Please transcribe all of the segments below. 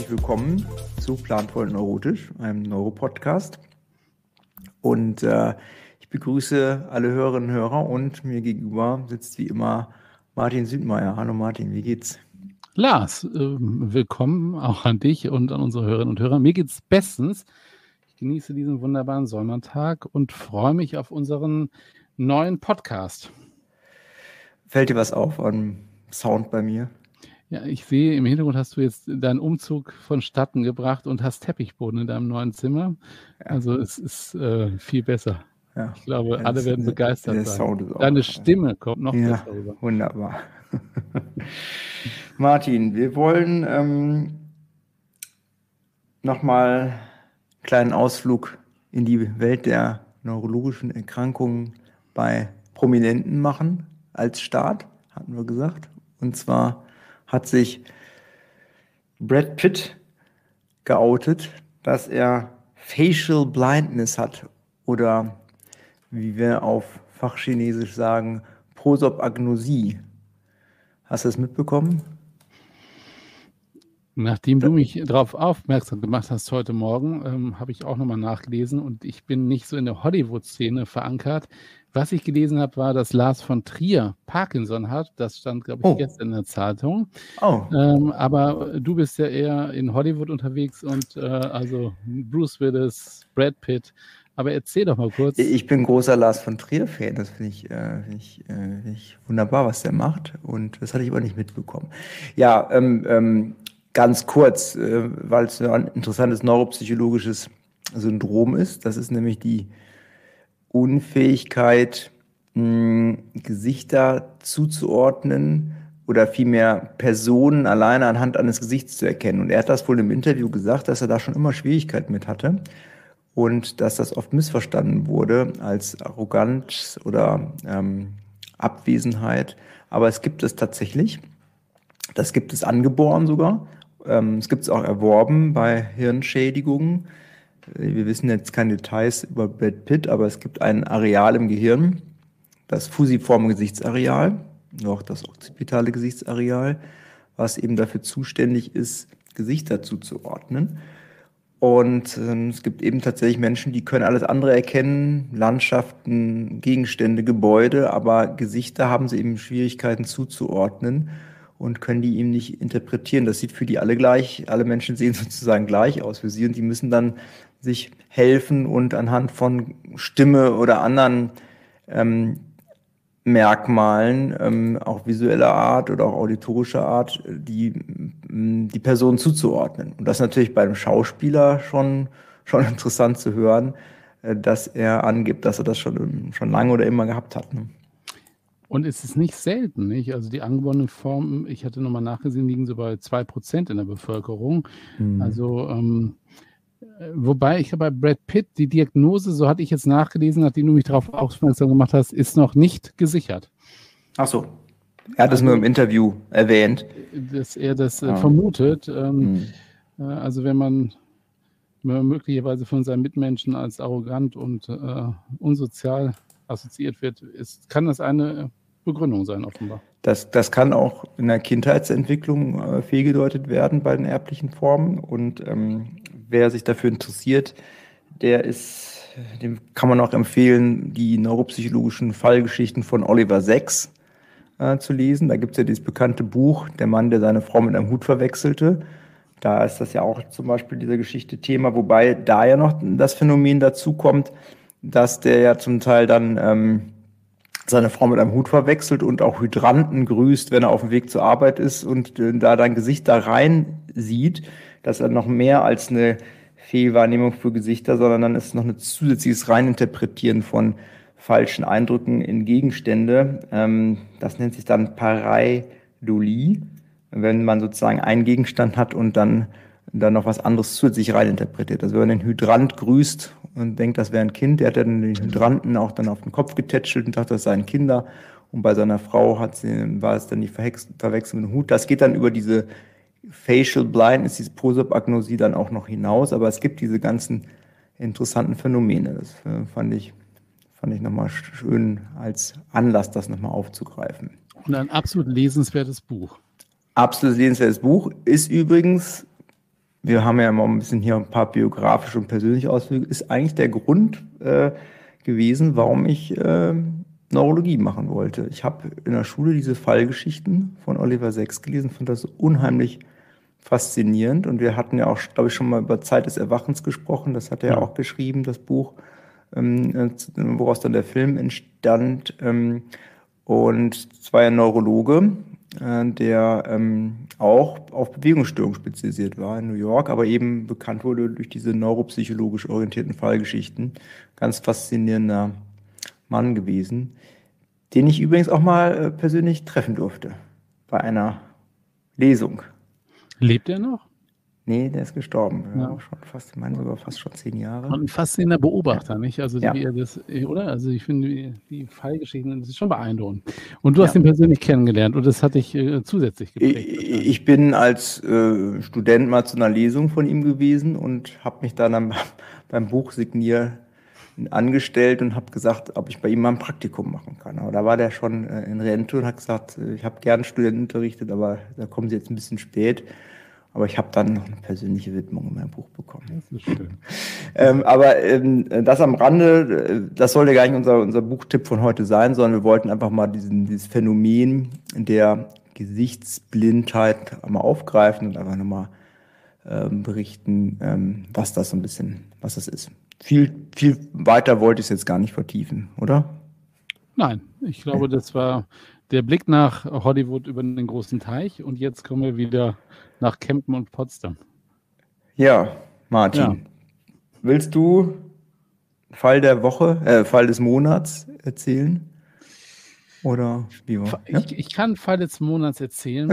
herzlich willkommen zu Planvoll Neurotisch, einem Neuropodcast. Und ich begrüße alle Hörerinnen und Hörer und mir gegenüber sitzt wie immer Martin Südmeier. Hallo Martin, wie geht's? Lars, willkommen auch an dich und an unsere Hörerinnen und Hörer. Mir geht's bestens. Ich genieße diesen wunderbaren Sommertag und freue mich auf unseren neuen Podcast. Fällt dir was auf an Sound bei mir? Ja, ich sehe, im Hintergrund hast du jetzt deinen Umzug vonstatten gebracht und hast Teppichboden in deinem neuen Zimmer. Ja. Also es ist viel besser. Ja. Ich glaube, alle werden begeistert sein. Sound ist auch Deine Stimme kommt noch besser rüber. Wunderbar. Martin, wir wollen nochmal einen kleinen Ausflug in die Welt der neurologischen Erkrankungen bei Prominenten machen als Start, hatten wir gesagt. Und zwar hat sich Brad Pitt geoutet, dass er Facial Blindness hat oder wie wir auf Fachchinesisch sagen, Prosopagnosie. Hast du das mitbekommen? Nachdem du mich darauf aufmerksam gemacht hast heute Morgen, habe ich auch nochmal nachgelesen und ich bin nicht so in der Hollywood-Szene verankert. Was ich gelesen habe, war, dass Lars von Trier Parkinson hat. Das stand, glaube ich, gestern in der Zeitung. Aber du bist ja eher in Hollywood unterwegs und also Bruce Willis, Brad Pitt. Aber erzähl doch mal kurz. Ich bin großer Lars von Trier-Fan. Das finde ich wunderbar, was der macht. Und das hatte ich aber nicht mitbekommen. Ja, ganz kurz, weil es ein interessantes neuropsychologisches Syndrom ist. Das ist nämlich die Unfähigkeit, Gesichter zuzuordnen oder vielmehr Personen alleine anhand eines Gesichts zu erkennen. Und er hat das wohl im Interview gesagt, dass er da schon immer Schwierigkeiten mit hatte und dass das oft missverstanden wurde als Arroganz oder Abwesenheit. Aber es gibt es tatsächlich. Das gibt es angeboren sogar. Es gibt es auch erworben bei Hirnschädigungen. Wir wissen jetzt keine Details über Brad Pitt, aber es gibt ein Areal im Gehirn, das fusiforme Gesichtsareal, noch das occipitale Gesichtsareal, was eben dafür zuständig ist, Gesichter zuzuordnen. Und es gibt eben tatsächlich Menschen, die können alles andere erkennen, Landschaften, Gegenstände, Gebäude, aber Gesichter haben sie eben Schwierigkeiten zuzuordnen und können die ihm nicht interpretieren. Das sieht für die alle gleich, alle Menschen sehen sozusagen gleich aus für sie und die müssen dann sich helfen und anhand von Stimme oder anderen Merkmalen, auch visueller Art oder auch auditorischer Art, die Person zuzuordnen. Und das ist natürlich bei einem Schauspieler schon interessant zu hören, dass er angibt, dass er das schon lange oder immer gehabt hat. Ne? Und es ist nicht selten, nicht? Also die angeborenen Formen, ich hatte nochmal nachgesehen, liegen so bei 2% in der Bevölkerung. Also wobei ich bei Brad Pitt die Diagnose, so hatte ich jetzt nachgelesen, nachdem du mich darauf aufmerksam gemacht hast, ist noch nicht gesichert. Ach so. Er hat es nur im Interview erwähnt. Dass er das vermutet. Also wenn man möglicherweise von seinen Mitmenschen als arrogant und unsozial assoziiert wird, kann das eine Begründung sein, offenbar. Das kann auch in der Kindheitsentwicklung fehlgedeutet werden bei den erblichen Formen. Und wer sich dafür interessiert, dem kann man auch empfehlen, die neuropsychologischen Fallgeschichten von Oliver Sacks zu lesen. Da gibt es ja dieses bekannte Buch, Der Mann, der seine Frau mit einem Hut verwechselte. Da ist das ja auch zum Beispiel dieser Geschichte Thema, wobei da ja noch das Phänomen dazu kommt, dass der ja zum Teil dann seine Frau mit einem Hut verwechselt und auch Hydranten grüßt, wenn er auf dem Weg zur Arbeit ist und da dein Gesicht da rein sieht, dass er noch mehr als eine Fehlwahrnehmung für Gesichter, sondern dann ist noch ein zusätzliches Reininterpretieren von falschen Eindrücken in Gegenstände. Das nennt sich dann Pareidolie, wenn man sozusagen einen Gegenstand hat und dann noch was anderes zusätzlich reininterpretiert. Also wenn man den Hydrant grüßt und denkt, das wäre ein Kind, der hat dann den Hydranten auch dann auf den Kopf getätschelt und dachte, das seien Kinder. Und bei seiner Frau war es dann die Verwechslung mit dem Hut. Das geht dann über diese Facial Blindness, diese Prosopagnosie dann auch noch hinaus. Aber es gibt diese ganzen interessanten Phänomene. Das fand ich nochmal schön als Anlass, das nochmal aufzugreifen. Und ein absolut lesenswertes Buch. Absolut lesenswertes Buch ist übrigens wir haben ja immer ein bisschen hier ein paar biografische und persönliche Ausflüge, ist eigentlich der Grund gewesen, warum ich Neurologie machen wollte. Ich habe in der Schule diese Fallgeschichten von Oliver Sacks gelesen, fand das unheimlich faszinierend. Und wir hatten ja auch, glaube ich, schon mal über Zeit des Erwachens gesprochen. Das hat er ja auch geschrieben, das Buch, woraus dann der Film entstand. Und es war ja ein Neurologe, der auch auf Bewegungsstörungen spezialisiert war in New York, aber eben bekannt wurde durch diese neuropsychologisch orientierten Fallgeschichten. Ganz faszinierender Mann gewesen, den ich übrigens auch mal persönlich treffen durfte bei einer Lesung. Lebt er noch? Nee, der ist gestorben. Ja. Schon fast, ich meine sogar fast schon 10 Jahre. Und ein faszinierender Beobachter, nicht? Also Ja. wie er das, oder? Also ich finde die Fallgeschichten, das ist schon beeindruckend. Und du hast ihn persönlich kennengelernt und das hat dich zusätzlich geprägt. Ich bin als Student mal zu einer Lesung von ihm gewesen und habe mich dann beim Buchsignieren angestellt und habe gesagt, ob ich bei ihm mal ein Praktikum machen kann. Aber da war der schon in Rente und hat gesagt, ich habe gern Studenten unterrichtet, aber da kommen sie jetzt ein bisschen spät. Aber ich habe dann noch eine persönliche Widmung in meinem Buch bekommen. Das ist schön. Aber das am Rande, das sollte gar nicht unser Buchtipp von heute sein, sondern wir wollten einfach mal dieses Phänomen der Gesichtsblindheit einmal aufgreifen und einfach nochmal berichten, was das so ein bisschen, was das ist. Viel weiter wollte ich es jetzt gar nicht vertiefen, oder? Nein, ich glaube, das war der Blick nach Hollywood über den großen Teich und jetzt kommen wir wieder nach Kempen und Potsdam. Ja, Martin, willst du Fall der Woche, Fall des Monats erzählen? Oder wie war? Ich kann Fall des Monats erzählen.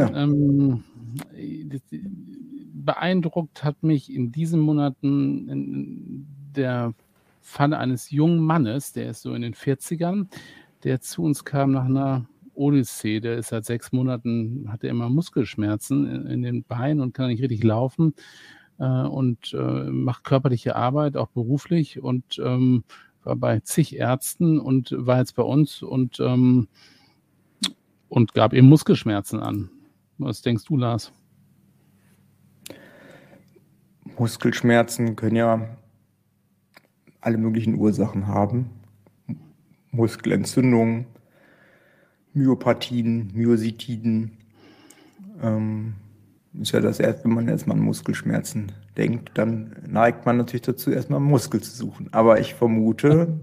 Ja. Beeindruckt hat mich in diesen Monaten der Fall eines jungen Mannes, der ist so in den 40ern, der zu uns kam nach einer Odyssee. Der ist seit 6 Monaten, hatte immer Muskelschmerzen in den Beinen und kann nicht richtig laufen und macht körperliche Arbeit, auch beruflich und war bei zig Ärzten und war jetzt bei uns und gab eben Muskelschmerzen an. Was denkst du, Lars? Muskelschmerzen können ja alle möglichen Ursachen haben. Muskelentzündungen, Myopathien, Myositiden. Ist ja das erste, wenn man erstmal an Muskelschmerzen denkt, dann neigt man natürlich dazu, erstmal einen Muskel zu suchen. Aber ich vermute,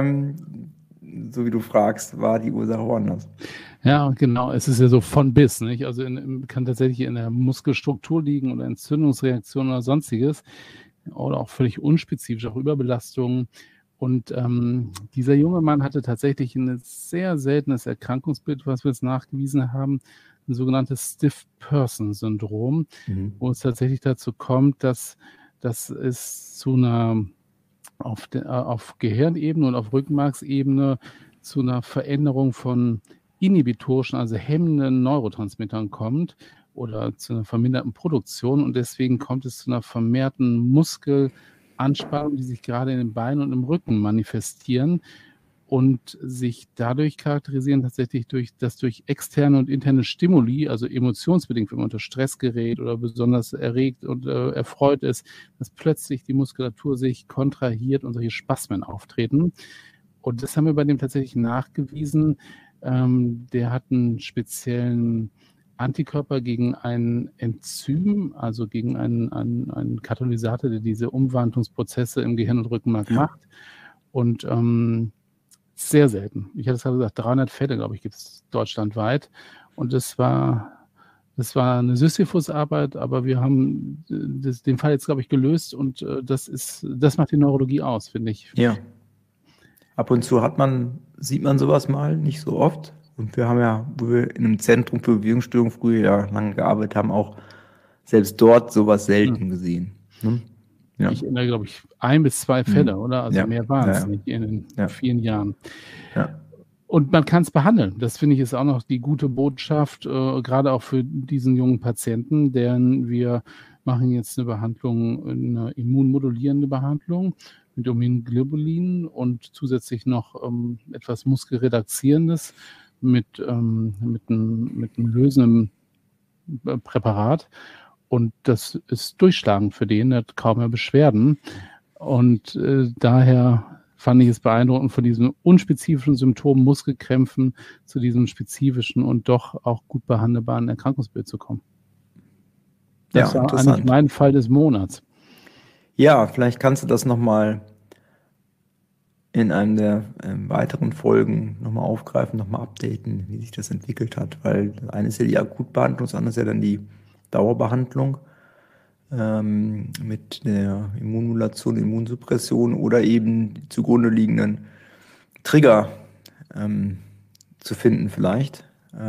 so wie du fragst, war die Ursache woanders. Ja, genau. Es ist ja so von bis, nicht? Also kann tatsächlich in der Muskelstruktur liegen oder Entzündungsreaktionen oder sonstiges oder auch völlig unspezifisch, auch Überbelastungen. Und dieser junge Mann hatte tatsächlich ein sehr seltenes Erkrankungsbild, was wir jetzt nachgewiesen haben, ein sogenanntes Stiff-Person-Syndrom, wo es tatsächlich dazu kommt, dass es zu einer auf Gehirnebene und auf Rückenmarksebene zu einer Veränderung von inhibitorischen, also hemmenden Neurotransmittern kommt oder zu einer verminderten Produktion und deswegen kommt es zu einer vermehrten Muskelanspannung, die sich gerade in den Beinen und im Rücken manifestieren und sich dadurch charakterisieren tatsächlich durch externe und interne Stimuli, also emotionsbedingt, wenn man unter Stress gerät oder besonders erregt und erfreut ist, dass plötzlich die Muskulatur sich kontrahiert und solche Spasmen auftreten. Und das haben wir bei dem tatsächlich nachgewiesen. Der hat einen speziellen Antikörper gegen ein Enzym, also gegen einen Katalysator, der diese Umwandlungsprozesse im Gehirn und Rückenmark macht. Und sehr selten. Ich hatte es gerade gesagt, 300 Fälle, glaube ich, gibt es deutschlandweit. Und das war eine Sisyphus-Arbeit, aber wir haben den Fall jetzt, glaube ich, gelöst und das macht die Neurologie aus, finde ich. Ja. Ab und zu sieht man sowas mal, nicht so oft. Und wir haben ja, wo wir in einem Zentrum für Bewegungsstörungen früher ja lange gearbeitet haben, auch selbst dort sowas selten gesehen. Ne? Ja. Ich erinnere, glaube ich, 1 bis 2 Fälle, oder? Also mehr waren es nicht in den vielen Jahren. Ja. Und man kann es behandeln. Das finde ich ist auch noch die gute Botschaft, gerade auch für diesen jungen Patienten, denn wir machen jetzt eine Behandlung, eine immunmodulierende Behandlung mit Immunglobulin und zusätzlich noch etwas Muskelredaxierendes mit einem lösenden Präparat. Und das ist durchschlagend für den, der hat kaum mehr Beschwerden. Und daher fand ich es beeindruckend, von diesen unspezifischen Symptomen, Muskelkrämpfen, zu diesem spezifischen und doch auch gut behandelbaren Erkrankungsbild zu kommen. Das Ja, war eigentlich interessant. mein Fall des Monats. Ja, vielleicht kannst du das nochmal in einem der weiteren Folgen nochmal aufgreifen, nochmal updaten, wie sich das entwickelt hat. Weil das eine ist ja die Akutbehandlung, das andere ist ja dann die Dauerbehandlung mit der Immunmodulation, Immunsuppression oder eben die zugrunde liegenden Trigger zu finden vielleicht.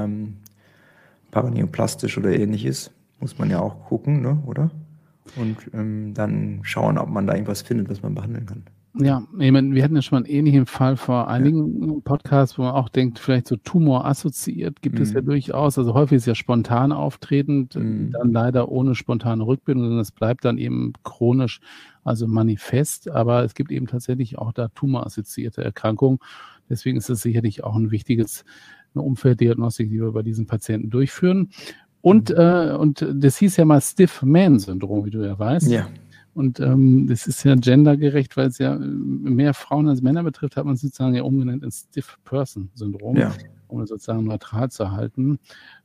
Paraneoplastisch oder ähnliches. Muss man ja auch gucken, ne, oder? Und dann schauen, ob man da irgendwas findet, was man behandeln kann. Ja, ich meine, wir hatten ja schon mal einen ähnlichen Fall vor einigen Podcasts, wo man auch denkt, vielleicht so tumorassoziiert gibt es ja durchaus. Also häufig ist ja spontan auftretend, dann leider ohne spontane Rückbildung, sondern es bleibt dann eben chronisch, also manifest. Aber es gibt eben tatsächlich auch da tumorassoziierte Erkrankungen. Deswegen ist es sicherlich auch eine Umfelddiagnostik, die wir bei diesen Patienten durchführen. Und das hieß ja mal Stiff-Man-Syndrom, wie du ja weißt. Ja. Und das ist ja gendergerecht, weil es ja mehr Frauen als Männer betrifft, hat man sozusagen ja umgenannt in Stiff-Person-Syndrom, um es sozusagen neutral zu halten.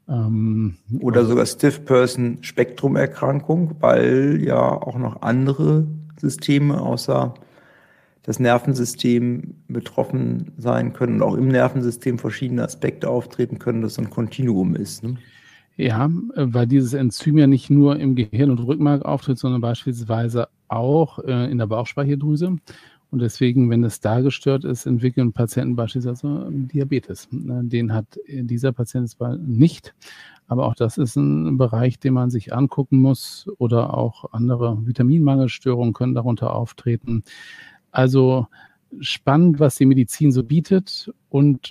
Oder sogar Stiff-Person-Spektrumerkrankung, weil ja auch noch andere Systeme außer das Nervensystem betroffen sein können und auch im Nervensystem verschiedene Aspekte auftreten können, dass so ein Kontinuum ist. Ne? Ja, weil dieses Enzym ja nicht nur im Gehirn und Rückenmark auftritt, sondern beispielsweise auch in der Bauchspeicheldrüse. Und deswegen, wenn es da gestört ist, entwickeln Patienten beispielsweise Diabetes. Den hat dieser Patient zwar nicht, aber auch das ist ein Bereich, den man sich angucken muss. Oder auch andere Vitaminmangelstörungen können darunter auftreten. Also spannend, was die Medizin so bietet und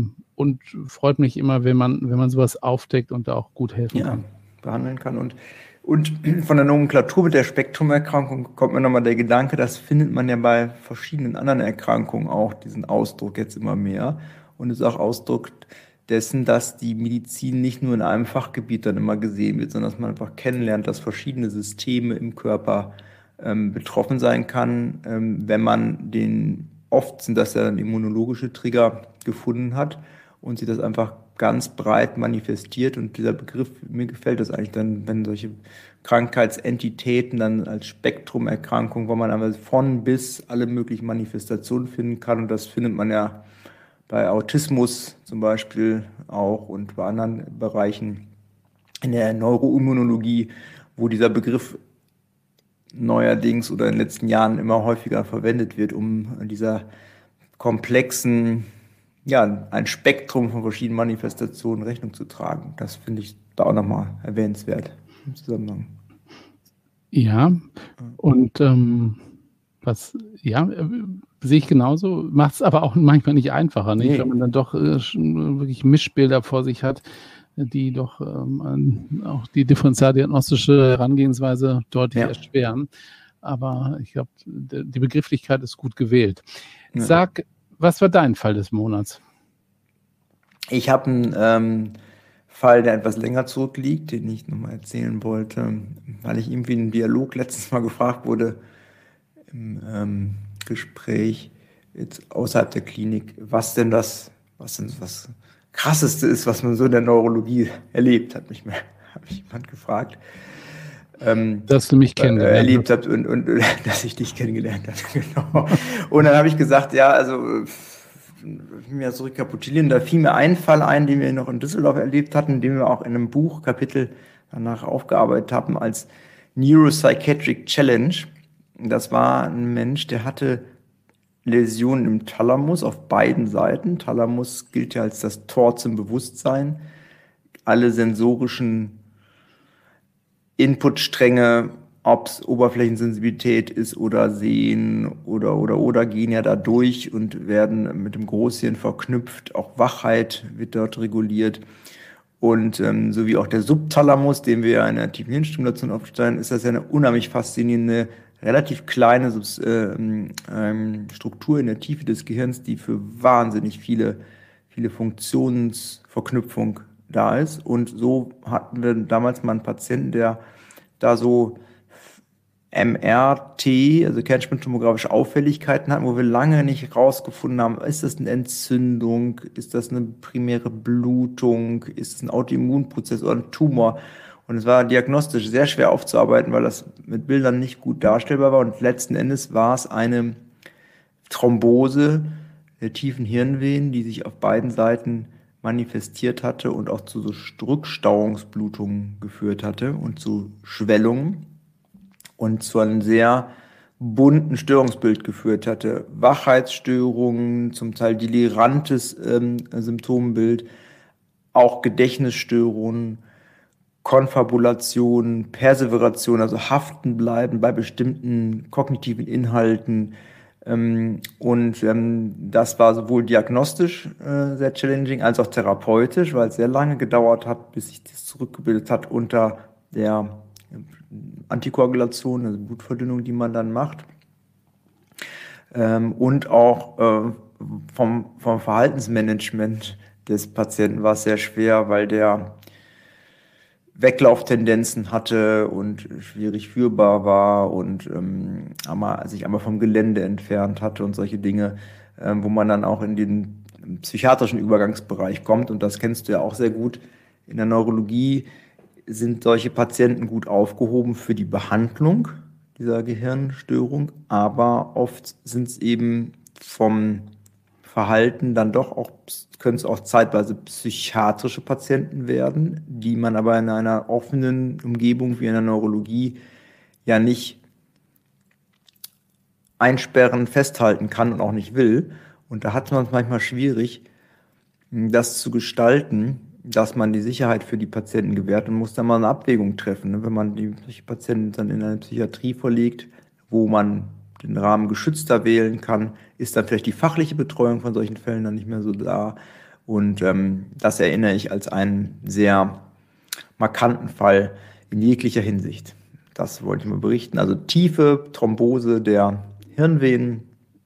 freut mich immer, wenn man sowas aufdeckt und da auch gut helfen kann. Behandeln kann. Und von der Nomenklatur mit der Spektrumerkrankung kommt mir nochmal der Gedanke, das findet man ja bei verschiedenen anderen Erkrankungen auch, diesen Ausdruck jetzt immer mehr. Und ist auch Ausdruck dessen, dass die Medizin nicht nur in einem Fachgebiet dann immer gesehen wird, sondern dass man einfach kennenlernt, dass verschiedene Systeme im Körper betroffen sein kann, wenn man oft sind das ja dann immunologische Trigger gefunden hat und sie das einfach ganz breit manifestiert. Und dieser Begriff, mir gefällt das eigentlich dann, wenn solche Krankheitsentitäten dann als Spektrumerkrankung, wo man aber von bis alle möglichen Manifestationen finden kann. Und das findet man ja bei Autismus zum Beispiel auch und bei anderen Bereichen in der Neuroimmunologie, wo dieser Begriff neuerdings oder in den letzten Jahren immer häufiger verwendet wird, um dieser komplexen, ein Spektrum von verschiedenen Manifestationen Rechnung zu tragen. Das finde ich da auch nochmal erwähnenswert im Zusammenhang. Ja, und sehe ich genauso, macht es aber auch manchmal nicht einfacher, nicht? Nee. Wenn man dann doch wirklich Mischbilder vor sich hat, die doch auch die differentialdiagnostische Herangehensweise deutlich erschweren. Aber ich glaube, die Begrifflichkeit ist gut gewählt. Ja. Sag, was war dein Fall des Monats? Ich habe einen Fall, der etwas länger zurückliegt, den ich nochmal erzählen wollte, weil ich irgendwie im Dialog letztes Mal gefragt wurde, im Gespräch jetzt außerhalb der Klinik, was denn das Krasseste ist, was man so in der Neurologie erlebt, hat mich jemand gefragt. Dass du mich kennengelernt erlebt habt und dass ich dich kennengelernt habe, genau. Und dann habe ich gesagt, mir so rekapitulieren, da fiel mir ein Fall ein, den wir noch in Düsseldorf erlebt hatten, den wir auch in einem Buchkapitel danach aufgearbeitet haben als Neuropsychiatric Challenge. Das war ein Mensch, der hatte Läsionen im Thalamus auf beiden Seiten. Thalamus gilt ja als das Tor zum Bewusstsein. Alle sensorischen Inputstränge, ob es Oberflächensensibilität ist oder Sehen oder gehen ja da durch und werden mit dem Großhirn verknüpft. Auch Wachheit wird dort reguliert. Und so wie auch der Subthalamus, den wir ja in der tiefen Hirnstimulation aufstellen, ist das ja eine unheimlich faszinierende, relativ kleine Struktur in der Tiefe des Gehirns, die für wahnsinnig viele Funktionsverknüpfung da ist. Und so hatten wir damals mal einen Patienten, der da so MRT, also kernspintomographische Auffälligkeiten hatten, wo wir lange nicht rausgefunden haben, ist das eine Entzündung, ist das eine primäre Blutung, ist es ein Autoimmunprozess oder ein Tumor. Und es war diagnostisch sehr schwer aufzuarbeiten, weil das mit Bildern nicht gut darstellbar war. Und letzten Endes war es eine Thrombose der tiefen Hirnvenen, die sich auf beiden Seiten manifestiert hatte und auch zu so Rückstauungsblutungen geführt hatte und zu Schwellungen und zu einem sehr bunten Störungsbild geführt hatte. Wachheitsstörungen, zum Teil delirantes Symptombild, auch Gedächtnisstörungen, Konfabulation, Perseveration, also haften bleiben bei bestimmten kognitiven Inhalten. Das war sowohl diagnostisch sehr challenging als auch therapeutisch, weil es sehr lange gedauert hat, bis sich das zurückgebildet hat unter der Antikoagulation, also Blutverdünnung, die man dann macht. Und auch vom Verhaltensmanagement des Patienten war es sehr schwer, weil der Weglauftendenzen hatte und schwierig führbar war und sich einmal vom Gelände entfernt hatte und solche Dinge, wo man dann auch in den psychiatrischen Übergangsbereich kommt. Und das kennst du ja auch sehr gut. In der Neurologie sind solche Patienten gut aufgehoben für die Behandlung dieser Gehirnstörung, aber oft sind es eben vom Verhalten dann doch auch, können es auch zeitweise psychiatrische Patienten werden, die man aber in einer offenen Umgebung wie in der Neurologie ja nicht einsperren, festhalten kann und auch nicht will. Und da hat man es manchmal schwierig, das zu gestalten, dass man die Sicherheit für die Patienten gewährt und muss dann mal eine Abwägung treffen. Wenn man solche Patienten dann in eine Psychiatrie verlegt, wo man den Rahmen geschützter wählen kann, ist dann vielleicht die fachliche Betreuung von solchen Fällen dann nicht mehr so da. Und das erinnere ich als einen sehr markanten Fall in jeglicher Hinsicht. Das wollte ich mal berichten. Also tiefe Thrombose der Hirnvenen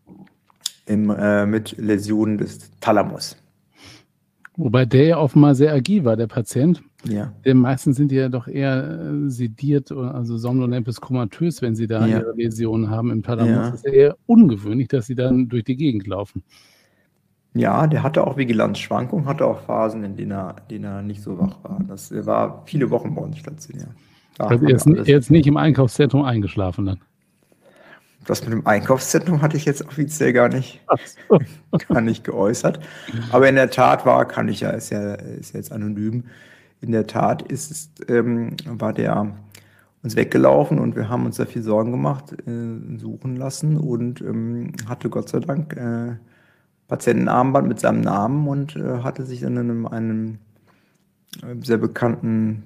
mit Läsionen des Thalamus. Wobei der ja offenbar sehr agil war, der Patient. Ja. Denn meistens sind die ja doch eher sediert, also somnolent bis komatös, wenn sie da ihre Läsionen haben im Thalamus. Ja. Das ist ja eher ungewöhnlich, dass sie dann durch die Gegend laufen. Ja, der hatte auch Vigilanzschwankungen, hatte auch Phasen, in denen er nicht so wach war. Das war viele Wochen bei uns stationär. Also er ist nicht im Einkaufszentrum eingeschlafen dann. Das mit dem Einkaufszentrum hatte ich jetzt offiziell gar nicht geäußert. Aber in der Tat ist ja jetzt anonym. In der Tat war der uns weggelaufen und wir haben uns da viel Sorgen gemacht, suchen lassen und hatte Gott sei Dank Patientenarmband mit seinem Namen und hatte sich dann in einem sehr bekannten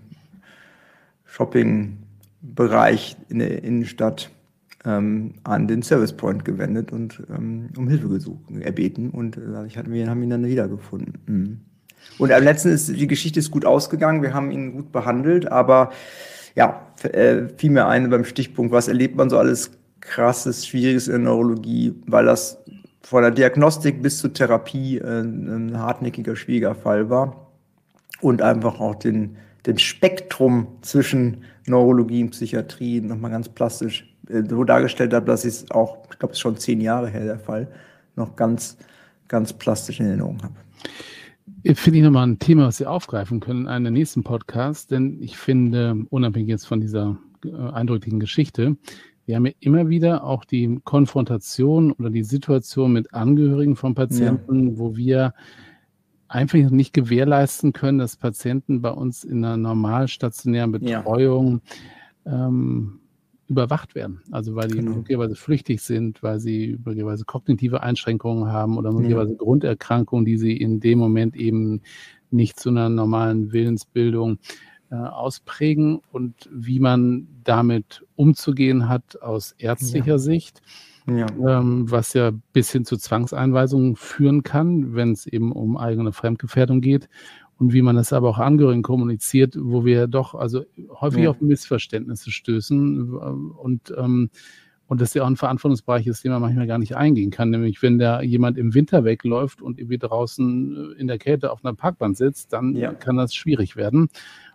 Shopping-Bereich in der Innenstadt an den Service Point gewendet und um Hilfe erbeten und wir haben ihn dann wiedergefunden. Und am letzten die Geschichte ist gut ausgegangen, wir haben ihn gut behandelt, aber ja, fiel mir ein beim Stichpunkt, was erlebt man so alles Krasses, Schwieriges in der Neurologie, weil das von der Diagnostik bis zur Therapie ein hartnäckiger, schwieriger Fall war und einfach auch den Spektrum zwischen Neurologie und Psychiatrie nochmal ganz plastisch so dargestellt habe, dass ich es auch, ich glaube, es ist schon 10 Jahre her der Fall, noch ganz, ganz plastisch in Erinnerung habe. Finde ich nochmal ein Thema, was wir aufgreifen können in einem nächsten Podcast, denn ich finde, unabhängig jetzt von dieser eindrücklichen Geschichte, wir haben ja immer wieder auch die Konfrontation oder die Situation mit Angehörigen von Patienten, wo wir einfach nicht gewährleisten können, dass Patienten bei uns in einer normal stationären Betreuung überwacht werden. Also weil die möglicherweise flüchtig sind, weil sie möglicherweise kognitive Einschränkungen haben oder möglicherweise Grunderkrankungen, die sie in dem Moment eben nicht zu einer normalen Willensbildung ausprägen und wie man damit umzugehen hat aus ärztlicher Sicht, was ja bis hin zu Zwangseinweisungen führen kann, wenn es eben um eigene Fremdgefährdung geht und wie man das aber auch Angehörigen kommuniziert, wo wir doch also häufig auf Missverständnisse stößen und das ja auch ein Verantwortungsbereich ist, den man manchmal gar nicht eingehen kann, nämlich wenn da jemand im Winter wegläuft und irgendwie draußen in der Kälte auf einer Parkbank sitzt, dann kann das schwierig werden.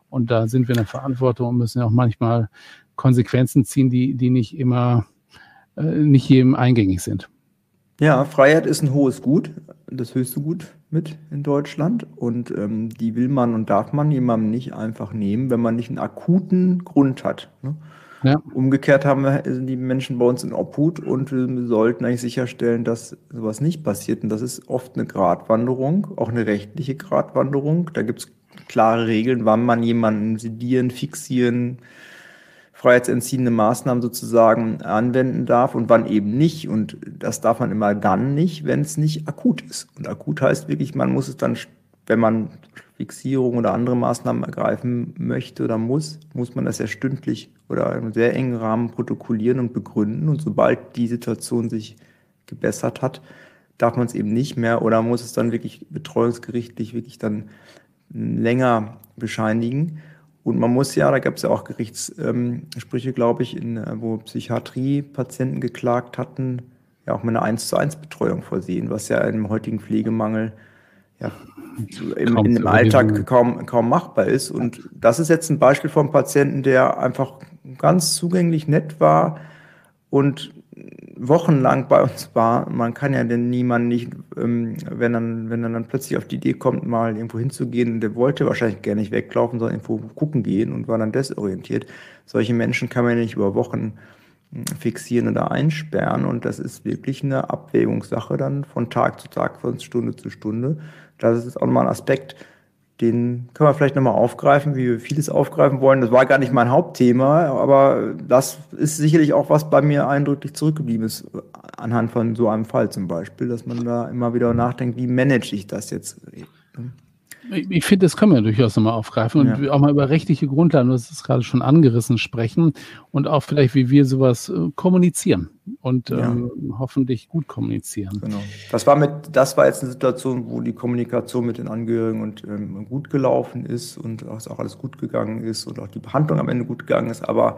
Und da sind wir in der Verantwortung und müssen ja auch manchmal Konsequenzen ziehen, die nicht immer, nicht jedem eingängig sind. Ja, Freiheit ist ein hohes Gut, das höchste Gut mit in Deutschland. Und die will man und darf man jemandem nicht einfach nehmen, wenn man nicht einen akuten Grund hat. Ne? Ja. Umgekehrt sind die Menschen bei uns in Obhut und wir sollten eigentlich sicherstellen, dass sowas nicht passiert. Und das ist oft eine Gratwanderung, auch eine rechtliche Gratwanderung. Da gibt es klare Regeln, wann man jemanden sedieren, fixieren, freiheitsentziehende Maßnahmen sozusagen anwenden darf und wann eben nicht. Und das darf man immer dann nicht, wenn es nicht akut ist. Und akut heißt wirklich, man muss es dann, wenn man Fixierung oder andere Maßnahmen ergreifen möchte oder muss man das ja stündlich oder in einem sehr engen Rahmen protokollieren und begründen. Und sobald die Situation sich gebessert hat, darf man es eben nicht mehr oder muss es dann wirklich betreuungsgerichtlich wirklich dann länger bescheinigen. Und man muss ja, da gab es ja auch Gerichtssprüche, glaube ich, wo Psychiatrie-Patienten geklagt hatten, ja auch mit einer 1:1 Betreuung vorsehen, was ja im heutigen Pflegemangel ja in dem Alltag kaum machbar ist. Und das ist jetzt ein Beispiel von einem Patienten, der einfach ganz zugänglich nett war und wochenlang bei uns war. Man kann ja denn niemanden nicht, wenn er dann plötzlich auf die Idee kommt, mal irgendwo hinzugehen, der wollte wahrscheinlich gar nicht weglaufen, sondern irgendwo gucken gehen und war dann desorientiert. Solche Menschen kann man ja nicht über Wochen fixieren oder einsperren und das ist wirklich eine Abwägungssache dann von Tag zu Tag, von Stunde zu Stunde. Das ist auch nochmal ein Aspekt, den können wir vielleicht nochmal aufgreifen, wie wir vieles aufgreifen wollen. Das war gar nicht mein Hauptthema, aber das ist sicherlich auch, was bei mir eindrücklich zurückgeblieben ist, anhand von so einem Fall zum Beispiel, dass man da immer wieder nachdenkt, wie manage ich das jetzt? Ich finde, das können wir durchaus nochmal aufgreifen und auch mal über rechtliche Grundlagen, du hast es gerade schon angerissen, sprechen und auch vielleicht, wie wir sowas kommunizieren und hoffentlich gut kommunizieren. Genau. Das war jetzt eine Situation, wo die Kommunikation mit den Angehörigen und gut gelaufen ist und auch alles gut gegangen ist und auch die Behandlung am Ende gut gegangen ist, aber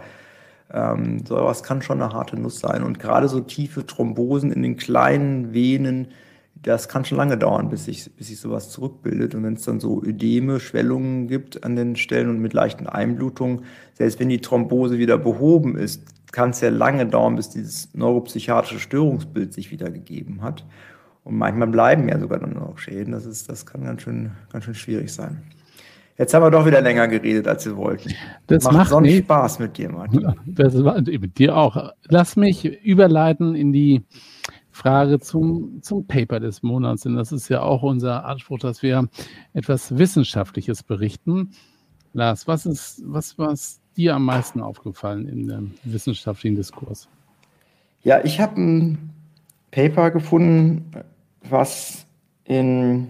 sowas kann schon eine harte Nuss sein und gerade so tiefe Thrombosen in den kleinen Venen, das kann schon lange dauern, bis sich sowas zurückbildet. Und wenn es dann so Ödeme, Schwellungen gibt an den Stellen und mit leichten Einblutungen, selbst wenn die Thrombose wieder behoben ist, kann es ja lange dauern, bis dieses neuropsychiatrische Störungsbild sich wieder gegeben hat. Und manchmal bleiben ja sogar dann noch Schäden. Das kann ganz schön schwierig sein. Jetzt haben wir doch wieder länger geredet, als wir wollten. Das macht sonst Spaß mit dir, Martin. Mit dir auch. Lass mich überleiten in die Frage zum Paper des Monats, denn das ist ja auch unser Anspruch, dass wir etwas Wissenschaftliches berichten. Lars, was ist dir am meisten aufgefallen in dem wissenschaftlichen Diskurs? Ja, ich habe ein Paper gefunden, was in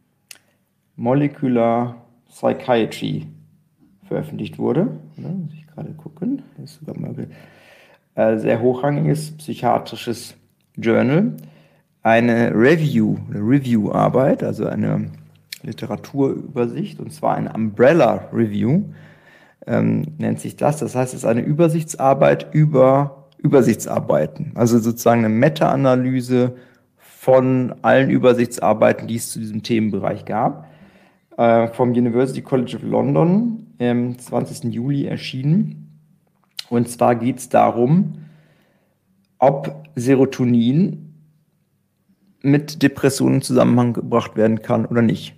Molecular Psychiatry veröffentlicht wurde. Da muss ich gerade gucken. Das ist sogar mal sehr hochrangiges psychiatrisches Journal, eine Review-Arbeit, also eine Literaturübersicht, und zwar eine Umbrella Review, nennt sich das. Das heißt, es ist eine Übersichtsarbeit über Übersichtsarbeiten, also sozusagen eine Meta-Analyse von allen Übersichtsarbeiten, die es zu diesem Themenbereich gab, vom University College of London im 20. Juli erschienen. Und zwar geht es darum, ob Serotonin mit Depressionen in Zusammenhang gebracht werden kann oder nicht.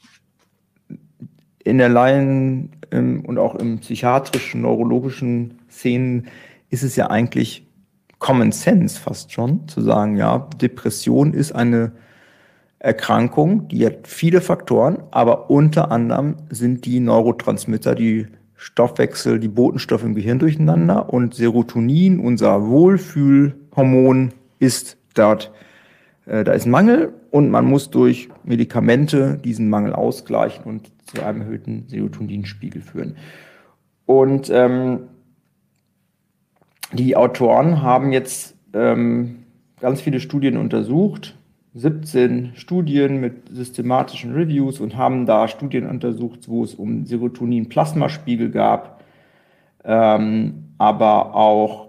In der Laien- und auch im psychiatrischen, neurologischen Szenen ist es ja eigentlich Common Sense fast schon, zu sagen, ja, Depression ist eine Erkrankung, die hat viele Faktoren, aber unter anderem sind die Neurotransmitter, die Stoffwechsel, die Botenstoffe im Gehirn durcheinander und Serotonin, unser Wohlfühlhormon, ist dort. Da ist Mangel und man muss durch Medikamente diesen Mangel ausgleichen und zu einem erhöhten Serotoninspiegel führen. Und die Autoren haben jetzt ganz viele Studien untersucht, 17 Studien mit systematischen Reviews und haben da Studien untersucht, wo es um Serotonin-Plasmaspiegel gab, aber auch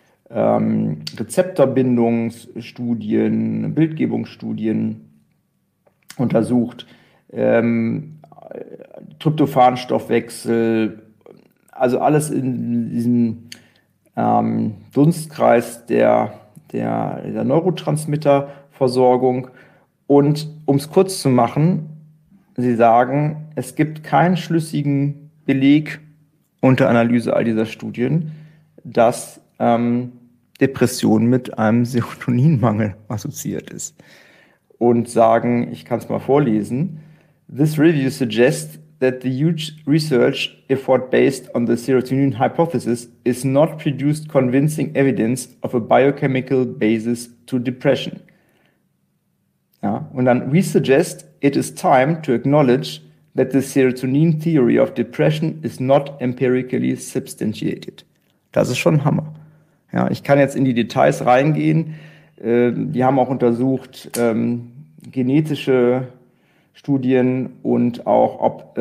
Rezeptorbindungsstudien, Bildgebungsstudien untersucht, Tryptophanstoffwechsel, also alles in diesem Dunstkreis der Neurotransmitterversorgung. Und um es kurz zu machen, Sie sagen, es gibt keinen schlüssigen Beleg unter Analyse all dieser Studien, dass Depression mit einem Serotoninmangel assoziiert ist. Und sagen, ich kann es mal vorlesen, this review suggests that the huge research effort based on the serotonin hypothesis is not produced convincing evidence of a biochemical basis to depression. Ja, und dann, we suggest it is time to acknowledge that the serotonin theory of depression is not empirically substantiated. Das ist schon ein Hammer. Ja, ich kann jetzt in die Details reingehen. Die haben auch untersucht genetische Studien und auch, ob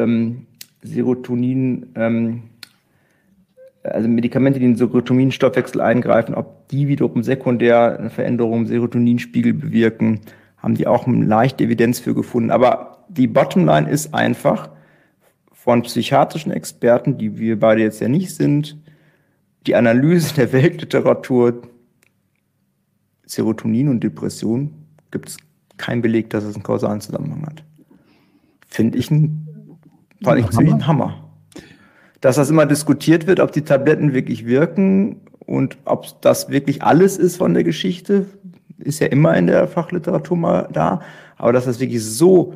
Serotonin, also Medikamente, die in den Serotoninstoffwechsel eingreifen, ob die wiederum sekundär eine Veränderung im Serotoninspiegel bewirken, haben die auch eine leichte Evidenz für gefunden. Aber die Bottomline ist einfach, von psychiatrischen Experten, die wir beide jetzt ja nicht sind, die Analyse der Weltliteratur, Serotonin und Depression, gibt es keinen Beleg, dass es einen kausalen Zusammenhang hat. Finde ich ziemlich ein Hammer. Dass das immer diskutiert wird, ob die Tabletten wirklich wirken und ob das wirklich alles ist von der Geschichte, ist ja immer in der Fachliteratur mal da. Aber dass das wirklich so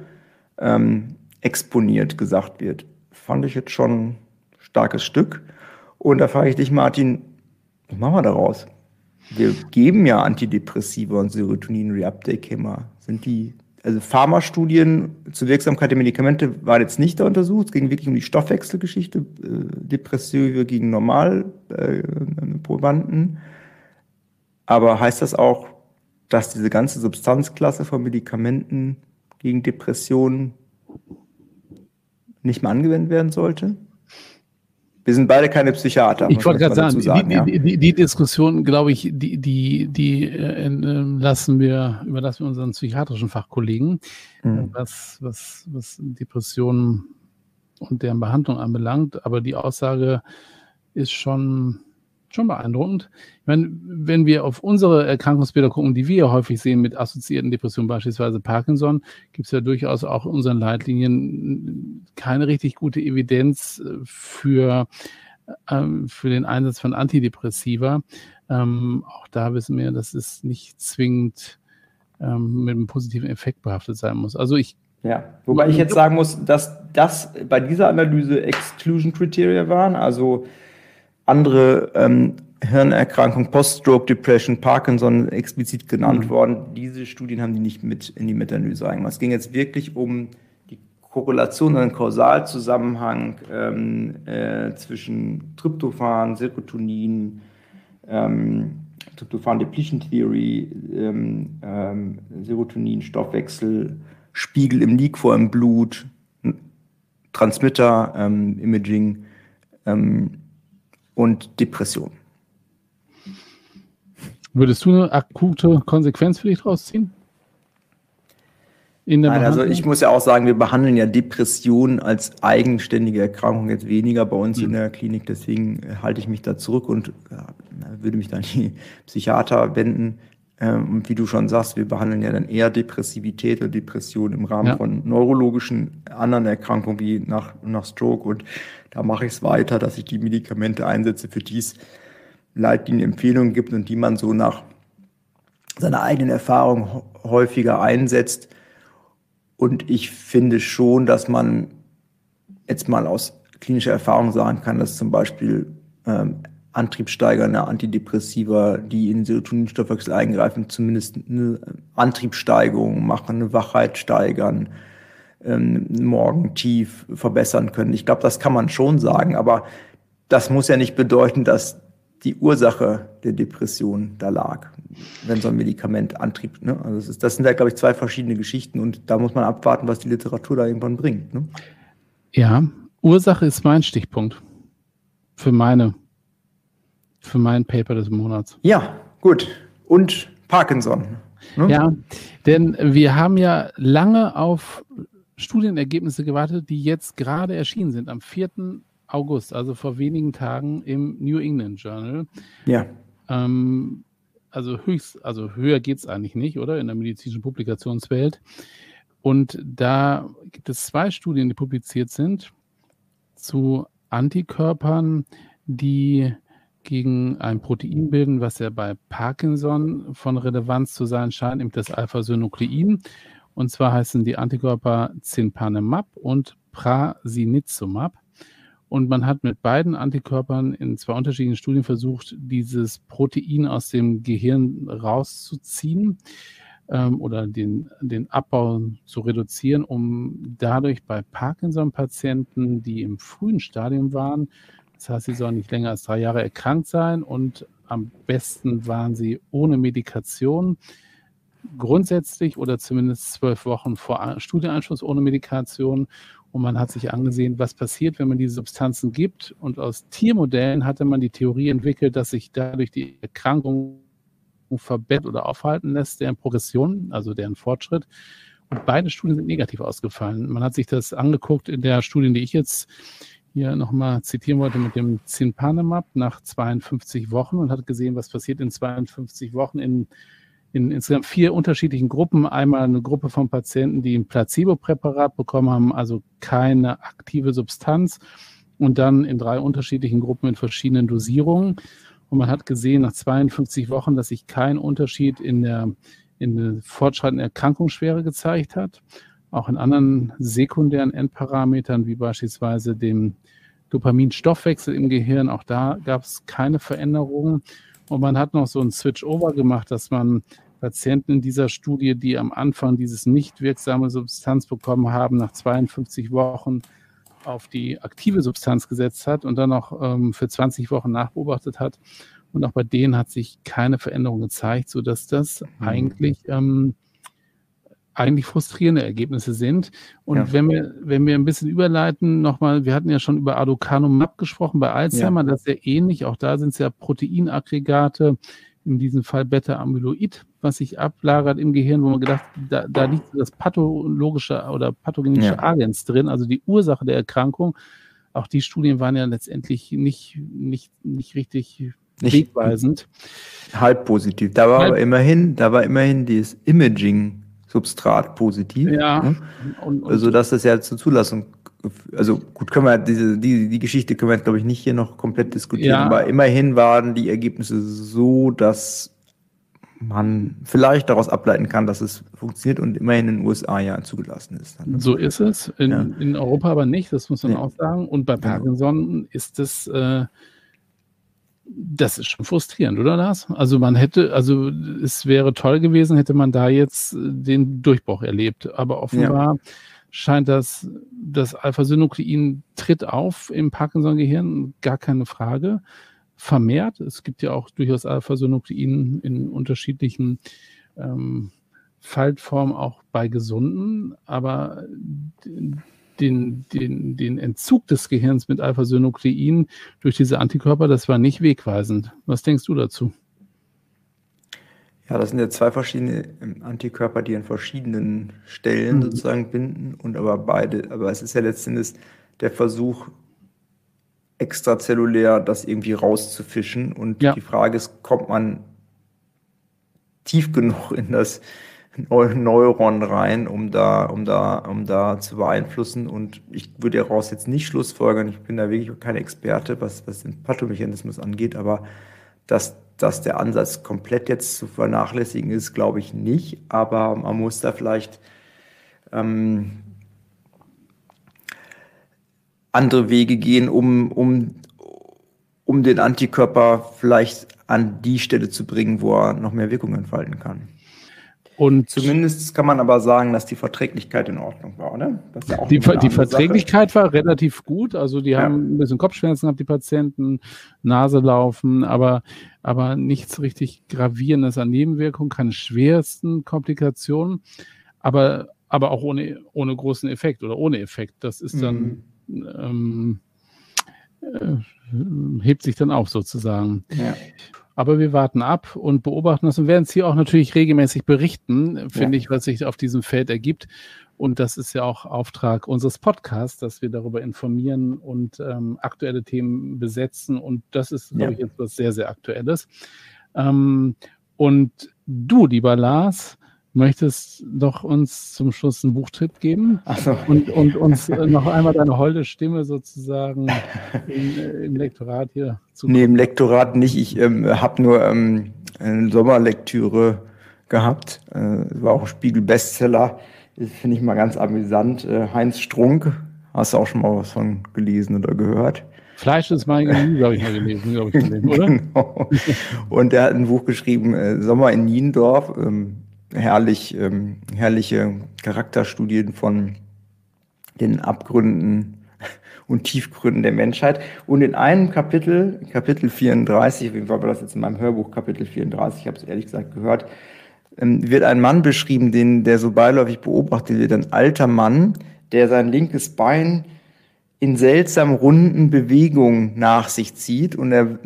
exponiert gesagt wird, fand ich jetzt schon ein starkes Stück. Und da frage ich dich, Martin, was machen wir daraus? Wir geben ja Antidepressiva und Serotonin-Reuptake-Hämmer. Also Pharmastudien zur Wirksamkeit der Medikamente waren jetzt nicht da untersucht. Es ging wirklich um die Stoffwechselgeschichte, Depressive gegen Normalprobanden. Aber heißt das auch, dass diese ganze Substanzklasse von Medikamenten gegen Depressionen nicht mehr angewendet werden sollte? Wir sind beide keine Psychiater. Ich wollte gerade sagen, die Diskussion, glaube ich, überlassen wir unseren psychiatrischen Fachkollegen, was Depressionen und deren Behandlung anbelangt. Aber die Aussage ist schon beeindruckend. Ich meine, wenn wir auf unsere Erkrankungsbilder gucken, die wir ja häufig sehen mit assoziierten Depressionen, beispielsweise Parkinson, gibt es ja durchaus auch in unseren Leitlinien keine richtig gute Evidenz für den Einsatz von Antidepressiva. Auch da wissen wir, dass es nicht zwingend mit einem positiven Effekt behaftet sein muss. Also wobei ich jetzt sagen muss, dass das bei dieser Analyse Exclusion-Kriterien waren, also andere Hirnerkrankung, Post-Stroke Depression, Parkinson explizit genannt worden. Diese Studien haben die nicht mit in die Meta-Analyse reingemacht. Es ging jetzt wirklich um die Korrelation, einen Kausalzusammenhang zwischen Tryptophan, Serotonin, Tryptophan Depletion Theory, Serotonin, Stoffwechsel, Spiegel im Liquor im Blut, Transmitter, Imaging, und Depression. Würdest du eine akute Konsequenz für dich draus ziehen? Nein, also ich muss ja auch sagen, wir behandeln ja Depression als eigenständige Erkrankung jetzt weniger bei uns in der Klinik. Deswegen halte ich mich da zurück und würde mich dann an die Psychiater wenden. Und wie du schon sagst, wir behandeln ja dann eher Depressivität oder Depression im Rahmen von neurologischen anderen Erkrankungen wie nach Stroke. Und da mache ich es weiter, dass ich die Medikamente einsetze, für die es Leitlinienempfehlungen gibt und die man so nach seiner eigenen Erfahrung häufiger einsetzt. Und ich finde schon, dass man jetzt mal aus klinischer Erfahrung sagen kann, dass zum Beispiel antriebssteigernde Antidepressiva, die in den Serotoninstoffwechsel eingreifen, zumindest eine Antriebssteigerung machen, eine Wachheit steigern, Morgentief verbessern können. Ich glaube, das kann man schon sagen, aber das muss ja nicht bedeuten, dass die Ursache der Depression da lag, wenn so ein Medikament Antrieb, ne? Also das sind ja, glaube ich, zwei verschiedene Geschichten und da muss man abwarten, was die Literatur da irgendwann bringt. Ne? Ja, Ursache ist mein Stichpunkt für mein Paper des Monats. Ja, gut. Und Parkinson. Ne? Ja, denn wir haben ja lange auf Studienergebnisse gewartet, die jetzt gerade erschienen sind, am 4. August, also vor wenigen Tagen im New England Journal. Ja. Also höher geht es eigentlich nicht, oder? In der medizinischen Publikationswelt. Und da gibt es 2 Studien, die publiziert sind zu Antikörpern, die gegen ein Protein bilden, was ja bei Parkinson von Relevanz zu sein scheint, nämlich das Alpha-Synuklein. Und zwar heißen die Antikörper Cinpanemab und Prasinezumab. Und man hat mit beiden Antikörpern in 2 unterschiedlichen Studien versucht, dieses Protein aus dem Gehirn rauszuziehen oder den Abbau zu reduzieren, um dadurch bei Parkinson-Patienten, die im frühen Stadium waren, das heißt, sie sollen nicht länger als 3 Jahre erkrankt sein und am besten waren sie ohne Medikation, grundsätzlich oder zumindest 12 Wochen vor Studienanschluss ohne Medikation. Und man hat sich angesehen, was passiert, wenn man diese Substanzen gibt. Und aus Tiermodellen hatte man die Theorie entwickelt, dass sich dadurch die Erkrankung verbessert oder aufhalten lässt, deren Progression, also deren Fortschritt. Und beide Studien sind negativ ausgefallen. Man hat sich das angeguckt in der Studie, die ich jetzt hier nochmal zitieren wollte, mit dem Cinpanemab nach 52 Wochen und hat gesehen, was passiert in 52 Wochen in insgesamt 4 unterschiedlichen Gruppen. Einmal eine Gruppe von Patienten, die ein Placebo-Präparat bekommen haben, also keine aktive Substanz. Und dann in 3 unterschiedlichen Gruppen in verschiedenen Dosierungen. Und man hat gesehen, nach 52 Wochen, dass sich kein Unterschied in der fortschreitenden Erkrankungsschwere gezeigt hat. Auch in anderen sekundären Endparametern, wie beispielsweise dem Dopaminstoffwechsel im Gehirn, auch da gab es keine Veränderungen. Und man hat noch so ein Switch-Over gemacht, dass man Patienten in dieser Studie, die am Anfang dieses nicht wirksame Substanz bekommen haben, nach 52 Wochen auf die aktive Substanz gesetzt hat und dann noch für 20 Wochen nachbeobachtet hat. Und auch bei denen hat sich keine Veränderung gezeigt, sodass das eigentlich frustrierende Ergebnisse sind. Und wenn wir ein bisschen überleiten, nochmal, wir hatten ja schon über Aducanumab gesprochen bei Alzheimer, das ist ja ähnlich, auch da sind es ja Proteinaggregate, in diesem Fall Beta-Amyloid, was sich ablagert im Gehirn, wo man gedacht, da liegt das pathologische oder pathogenische Agens drin, also die Ursache der Erkrankung. Auch die Studien waren ja letztendlich nicht richtig wegweisend. Halb positiv. Da war aber immerhin dieses Imaging-Substrat positiv. Ja. Ne? Also dass das ja zur Zulassung, also gut, können wir die Geschichte können wir, glaube ich, nicht hier noch komplett diskutieren, aber immerhin waren die Ergebnisse so, dass man vielleicht daraus ableiten kann, dass es funktioniert und immerhin in den USA ja zugelassen ist. Ne? So ist es, in Europa aber nicht, das muss man auch sagen. Und bei Parkinson ist es das ist schon frustrierend, oder Lars? Also es wäre toll gewesen, hätte man da jetzt den Durchbruch erlebt. Aber offenbar scheint das Alpha-Synuklein tritt auf im Parkinson-Gehirn, gar keine Frage, vermehrt. Es gibt ja auch durchaus Alpha-Synuklein in unterschiedlichen Faltformen, auch bei Gesunden, aber den Entzug des Gehirns mit Alpha-Synuklein durch diese Antikörper, das war nicht wegweisend. Was denkst du dazu? Ja, das sind ja 2 verschiedene Antikörper, die an verschiedenen Stellen sozusagen binden aber es ist ja letztendlich der Versuch, extrazellulär das irgendwie rauszufischen und die Frage ist, kommt man tief genug in das Neuron rein, um da zu beeinflussen. Und ich würde daraus jetzt nicht schlussfolgern, ich bin da wirklich kein Experte, was den Pathomechanismus angeht, aber dass der Ansatz komplett jetzt zu vernachlässigen ist, glaube ich nicht. Aber man muss da vielleicht andere Wege gehen, um den Antikörper vielleicht an die Stelle zu bringen, wo er noch mehr Wirkung entfalten kann. Und zumindest kann man aber sagen, dass die Verträglichkeit in Ordnung war, oder? Das ist ja auch die Verträglichkeit war relativ gut. Also die haben ein bisschen Kopfschmerzen gehabt, die Patienten, Naselaufen, aber nichts richtig Gravierendes an Nebenwirkungen, keine schwersten Komplikationen, aber auch ohne großen Effekt oder ohne Effekt. Das ist dann hebt sich dann auf sozusagen. Ja. Aber wir warten ab und beobachten das und werden es hier auch natürlich regelmäßig berichten, finde ich, was sich auf diesem Feld ergibt. Und das ist ja auch Auftrag unseres Podcasts, dass wir darüber informieren und aktuelle Themen besetzen. Und das ist, glaube ich, jetzt was sehr, sehr Aktuelles. Und du, lieber Lars, möchtest doch uns zum Schluss einen Buchtipp geben und uns noch einmal deine holde Stimme sozusagen im Lektorat hier zu. Nee, im Lektorat nicht. Ich habe nur eine Sommerlektüre gehabt. War auch ein Spiegel-Bestseller. Das finde ich mal ganz amüsant. Heinz Strunk, hast du auch schon mal was von gelesen oder gehört? Fleisch ist mein Gemüse, habe ich mal gelesen, glaube ich, von dem, oder? Genau. Und er hat ein Buch geschrieben, Sommer in Niendorf. Herrliche Charakterstudien von den Abgründen und Tiefgründen der Menschheit. Und in einem Kapitel 34, wie war das jetzt in meinem Hörbuch, Kapitel 34, ich habe es ehrlich gesagt gehört, wird ein Mann beschrieben, der so beiläufig beobachtet wird, ein alter Mann, der sein linkes Bein in seltsam runden Bewegungen nach sich zieht und er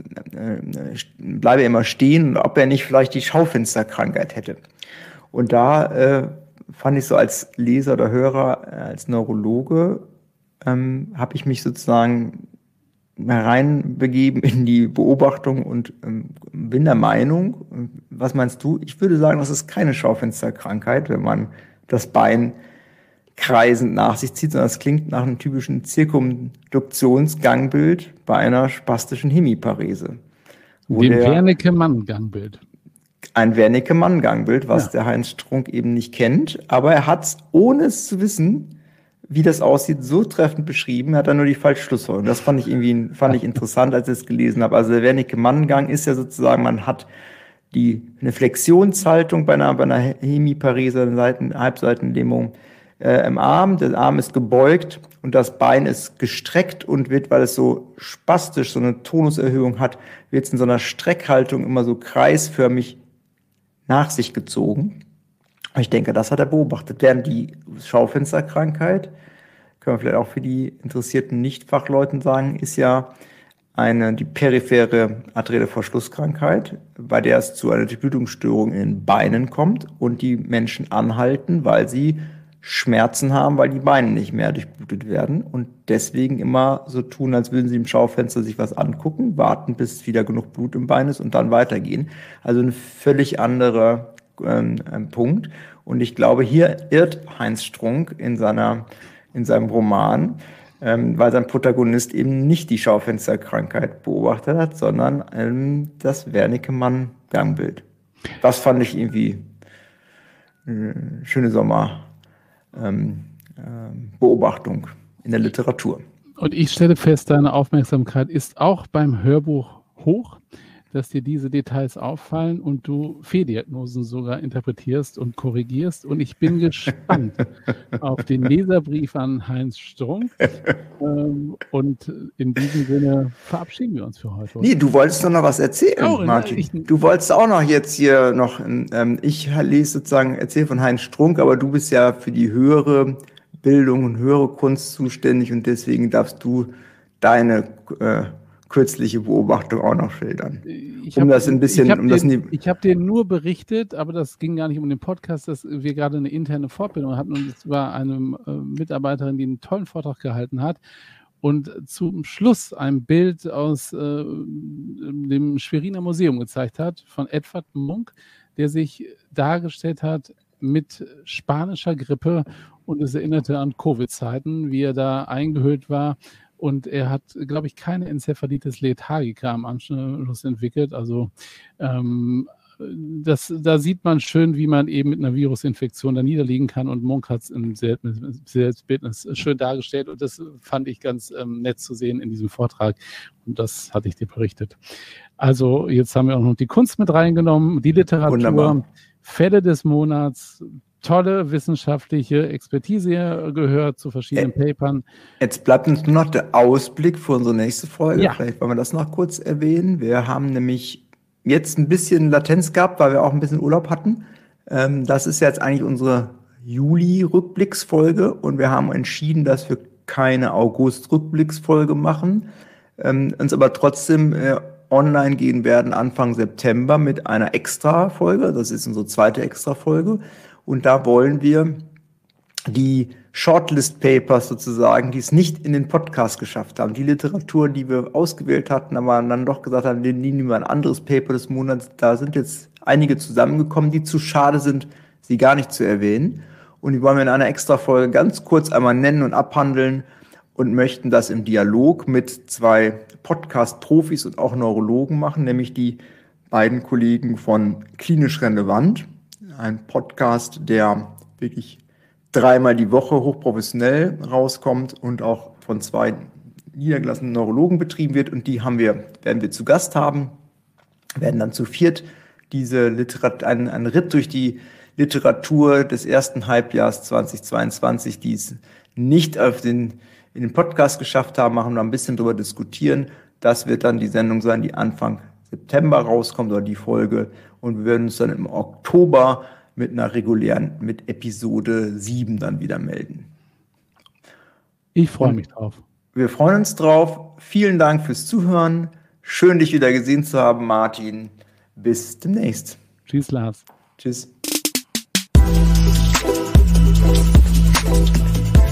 bleibe immer stehen, ob er nicht vielleicht die Schaufensterkrankheit hätte. Und da fand ich so als Leser oder Hörer, als Neurologe, habe ich mich sozusagen hereinbegeben in die Beobachtung und bin der Meinung, was meinst du? Ich würde sagen, das ist keine Schaufensterkrankheit, wenn man das Bein kreisend nach sich zieht, sondern es klingt nach einem typischen Zirkumduktionsgangbild bei einer spastischen Hemiparese. Dem Wernicke-Mann-Gangbild. Ein Wernicke-Mann-Gangbild, was der Heinz Strunk eben nicht kennt, aber er hat es, ohne es zu wissen, wie das aussieht, so treffend beschrieben, hat er nur die falsche Schlussfolgerung. Das fand ich interessant, als ich es gelesen habe. Also der Wernicke-Mann-Gang ist ja sozusagen, man hat eine Flexionshaltung bei einer Hemiparese, einer Halbseitenlähmung im Arm. Der Arm ist gebeugt und das Bein ist gestreckt und wird, weil es so spastisch so eine Tonuserhöhung hat, wird es in so einer Streckhaltung immer so kreisförmig nach sich gezogen. Ich denke, das hat er beobachtet. Während die Schaufensterkrankheit, können wir vielleicht auch für die interessierten Nichtfachleuten sagen, ist ja die periphere arterielle Verschlusskrankheit, bei der es zu einer Durchblutungsstörung in den Beinen kommt und die Menschen anhalten, weil sie Schmerzen haben, weil die Beine nicht mehr durchblutet werden und deswegen immer so tun, als würden sie im Schaufenster sich was angucken, warten, bis wieder genug Blut im Bein ist und dann weitergehen. Also ein völlig anderer Punkt. Und ich glaube, hier irrt Heinz Strunk in seinem Roman, weil sein Protagonist eben nicht die Schaufensterkrankheit beobachtet hat, sondern das Wernicke-Mann-Gangbild. Das fand ich irgendwie eine schöne Sommerbeobachtung in der Literatur. Und ich stelle fest, deine Aufmerksamkeit ist auch beim Hörbuch hoch, dass dir diese Details auffallen und du Fehldiagnosen sogar interpretierst und korrigierst. Und ich bin gespannt auf den Leserbrief an Heinz Strunk. Und in diesem Sinne verabschieden wir uns für heute. Nee, du wolltest doch noch was erzählen, Martin. Du wolltest auch noch jetzt hier noch, ich lese sozusagen, erzähle von Heinz Strunk, aber du bist ja für die höhere Bildung und höhere Kunst zuständig und deswegen darfst du deine kürzliche Beobachtung auch noch schildern. Ich habe dir nur berichtet, aber das ging gar nicht um den Podcast, dass wir gerade eine interne Fortbildung hatten und es war eine Mitarbeiterin, die einen tollen Vortrag gehalten hat und zum Schluss ein Bild aus dem Schweriner Museum gezeigt hat von Edvard Munch, der sich dargestellt hat mit spanischer Grippe und es erinnerte an Covid-Zeiten, wie er da eingehüllt war. Und er hat, glaube ich, keine Enzephalitis lethargica am Anschluss entwickelt. Also da sieht man schön, wie man eben mit einer Virusinfektion da niederliegen kann. Und Munch hat es im Selbstbildnis schön dargestellt. Und das fand ich ganz nett zu sehen in diesem Vortrag. Und das hatte ich dir berichtet. Also jetzt haben wir auch noch die Kunst mit reingenommen, die Literatur, wunderbar. Fälle des Monats, tolle wissenschaftliche Expertise gehört zu verschiedenen Papern. Jetzt bleibt uns nur noch der Ausblick für unsere nächste Folge. Ja. Vielleicht wollen wir das noch kurz erwähnen. Wir haben nämlich jetzt ein bisschen Latenz gehabt, weil wir auch ein bisschen Urlaub hatten. Das ist jetzt eigentlich unsere Juli-Rückblicksfolge und wir haben entschieden, dass wir keine August-Rückblicksfolge machen, uns aber trotzdem online gehen werden Anfang September mit einer Extra-Folge. Das ist unsere zweite Extra-Folge. Und da wollen wir die Shortlist-Papers sozusagen, die es nicht in den Podcast geschafft haben, die Literatur, die wir ausgewählt hatten, aber dann doch gesagt haben, wir nehmen wir ein anderes Paper des Monats. Da sind jetzt einige zusammengekommen, die zu schade sind, sie gar nicht zu erwähnen. Und die wollen wir in einer Extra-Folge ganz kurz einmal nennen und abhandeln und möchten das im Dialog mit zwei Podcast-Profis und auch Neurologen machen, nämlich die beiden Kollegen von Klinisch Relevant, ein Podcast, der wirklich 3-mal die Woche hochprofessionell rauskommt und auch von 2 niedergelassenen Neurologen betrieben wird. Und die werden wir zu Gast haben, werden dann zu 4 einen Ritt durch die Literatur des ersten Halbjahres 2022, die es nicht in den Podcast geschafft haben, machen wir ein bisschen drüber diskutieren. Das wird dann die Sendung sein, die Anfang September rauskommt, oder die Folge. Und wir werden uns dann im Oktober mit Episode 7 dann wieder melden. Ich freue mich drauf. Wir freuen uns drauf. Vielen Dank fürs Zuhören. Schön, dich wieder gesehen zu haben, Martin. Bis demnächst. Tschüss, Lars. Tschüss.